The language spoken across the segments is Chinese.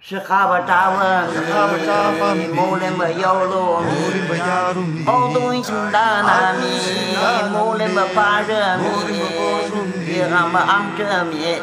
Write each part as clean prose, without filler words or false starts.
是哈巴扎文米，木林巴摇罗米，奥东新达那米，木林巴巴热米，伊哈巴昂哲米。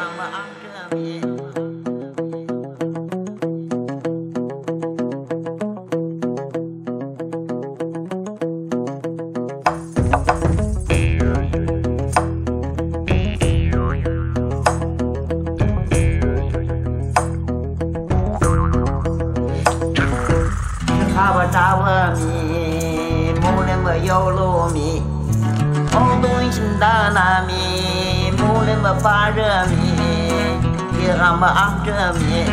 哈巴扎文米，木林巴摇罗米，奥东新达那米，木林巴巴热米，伊哈巴昂哲米。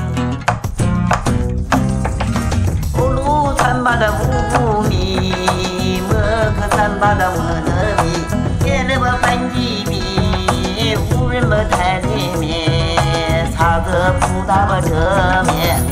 乌鲁参巴的乌米，莫克参巴的莫德米，耶勒巴班吉米，乌人巴泰里米，查个布达巴哲米。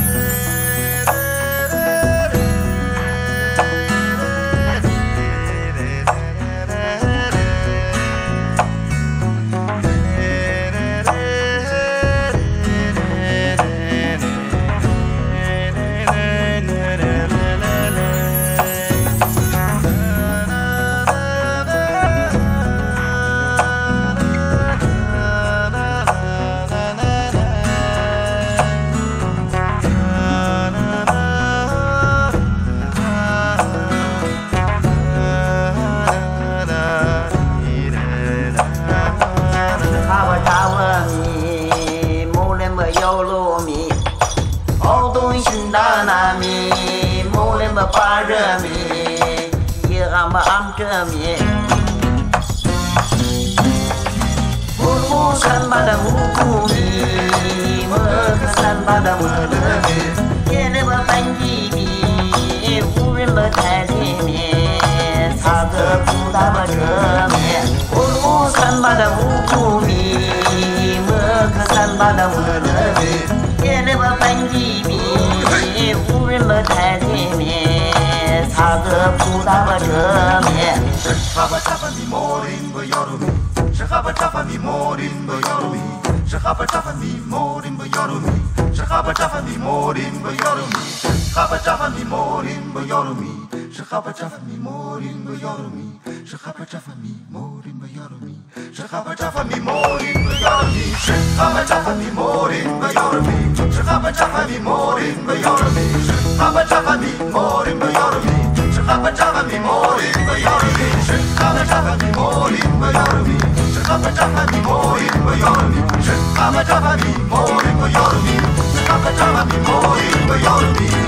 哈巴扎文米，木林巴摇罗米，奥东新达那米，木林巴巴热米，伊哈巴昂哲米。乌鲁参巴的乌米，莫克参巴的莫德米，耶勒巴班吉米，乌人巴泰里米，查个布达巴哲米。乌鲁参巴的乌米，莫克参巴的莫德米，耶勒巴班吉米，乌人巴泰里米，查个布达巴哲米。 哈巴扎法米莫林巴摇罗米，是哈巴扎法米莫林巴摇罗米，是哈巴扎法米莫林巴摇罗米，是哈巴扎法米莫林巴摇罗米，哈巴扎法米莫林巴摇罗米，是哈巴扎法米莫林巴摇罗米，是哈巴扎法米莫林巴摇罗米，是哈巴扎法米莫林巴摇罗米，是哈巴扎法米莫林巴摇罗米，是哈巴扎法米莫林巴摇罗米，是哈巴扎法米莫林巴摇罗米，是哈巴扎法米莫林巴摇罗米，是哈巴扎法米莫林巴摇罗米，是哈巴扎法米莫林巴摇罗米，是哈巴扎法米莫林巴摇罗米，是哈巴扎法米莫林巴摇罗米。